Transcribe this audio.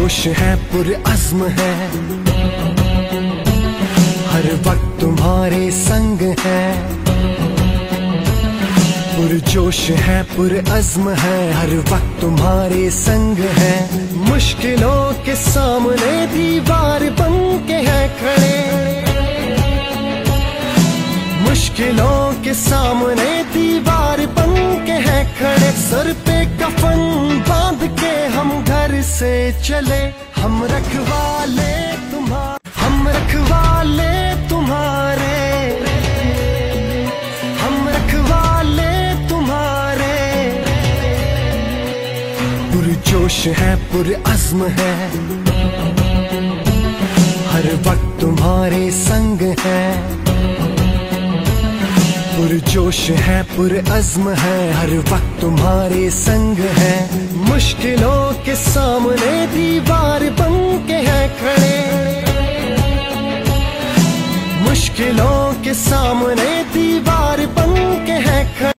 जोश है पुरअज़्म है, हर वक्त तुम्हारे संग है। पुरजोश है पुरअज़्म है, हर वक्त तुम्हारे संग है। मुश्किलों के सामने दीवार बन के है खड़े, मुश्किलों के सामने दीवार बन के है खड़े। सर पे कफन बांध के हम घर से चले, हम रखवाले तुम्हारे, हम रखवाले तुम्हारे, हम रखवाले तुम्हारे। पुरजोश है पुरअज़्म है, हर वक्त तुम्हारे संग है। पुरजोश है पुरअज़्म है, हर वक्त तुम्हारे संग है। मुश्किलों के सामने दीवार बन के है खड़े, मुश्किलों के सामने दीवार बन के है खड़े।